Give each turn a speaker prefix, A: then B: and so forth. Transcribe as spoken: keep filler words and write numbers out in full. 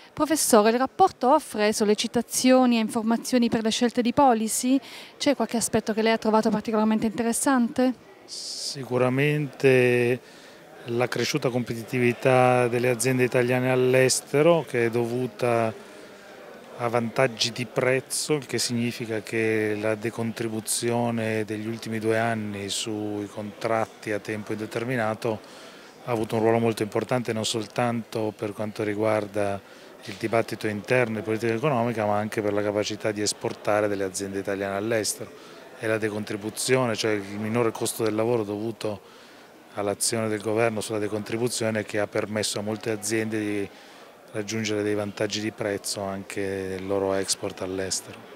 A: Professore, il rapporto offre sollecitazioni e informazioni per le scelte di policy? C'è qualche aspetto che lei ha trovato particolarmente interessante?
B: Sicuramente la cresciuta competitività delle aziende italiane all'estero, che è dovuta a vantaggi di prezzo, il che significa che la decontribuzione degli ultimi due anni sui contratti a tempo indeterminato ha avuto un ruolo molto importante non soltanto per quanto riguarda il dibattito interno e politica economica, ma anche per la capacità di esportare delle aziende italiane all'estero. E la decontribuzione, cioè il minore costo del lavoro dovuto all'azione del governo sulla decontribuzione, che ha permesso a molte aziende di raggiungere dei vantaggi di prezzo anche nel loro export all'estero.